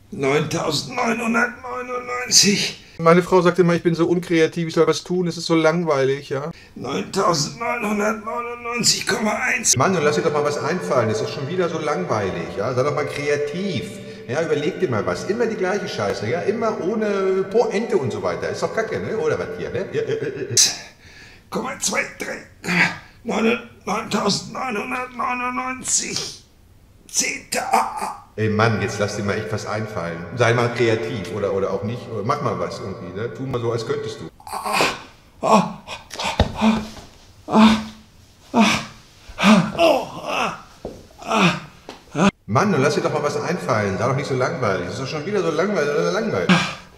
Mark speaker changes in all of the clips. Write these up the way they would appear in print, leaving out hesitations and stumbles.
Speaker 1: 9.999.
Speaker 2: Meine Frau sagt immer, ich bin so unkreativ, ich soll was tun, es ist so langweilig, ja.
Speaker 1: 9.999,1.
Speaker 2: Mann, und lass dir doch mal was einfallen, es ist schon wieder so langweilig, ja. Sei doch mal kreativ. Ja, überleg dir mal was. Immer die gleiche Scheiße, ja. Immer ohne Pointe und so weiter. Ist doch kacke, ne? Oder was hier, ne?
Speaker 1: 9.999. 10.
Speaker 2: Ey Mann, jetzt lass dir mal echt was einfallen. Sei mal kreativ oder auch nicht. Oder mach mal was irgendwie, ne? Tu mal so, als könntest du. Mann, und lass dir doch mal was einfallen. Sei doch nicht so langweilig. Das ist doch schon wieder so langweilig.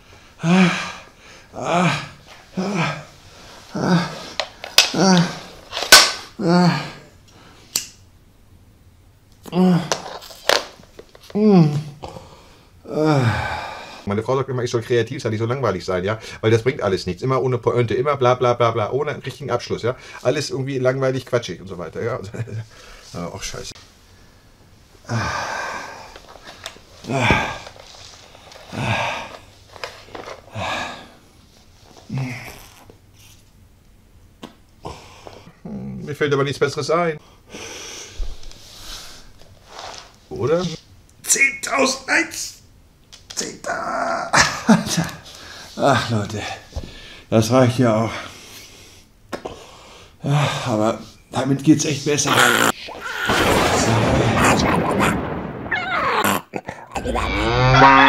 Speaker 2: Meine Frau sagt immer, ich soll kreativ sein, nicht so langweilig sein, ja, weil das bringt alles nichts. Immer ohne Pointe, immer bla bla bla bla, ohne einen richtigen Abschluss, ja. Alles irgendwie langweilig, quatschig und so weiter, ja. Ach, scheiße. Mir fällt aber nichts Besseres ein. Oder?
Speaker 1: 10.001. 10.
Speaker 3: Ach Leute, das reicht ja auch. Ja, aber damit geht's echt besser. So.